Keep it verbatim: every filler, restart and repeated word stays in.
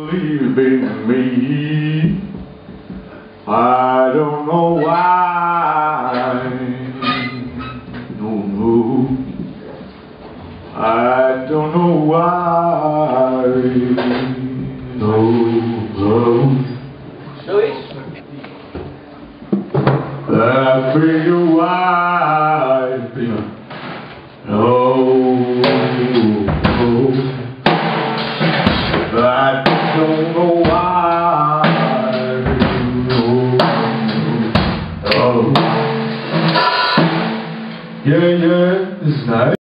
leaving me. I don't know why. No, no. I don't know why. No, no. Luis? I feel why. No, no. I don't know why. No, no. Oh. Yeah, yeah, it's nice.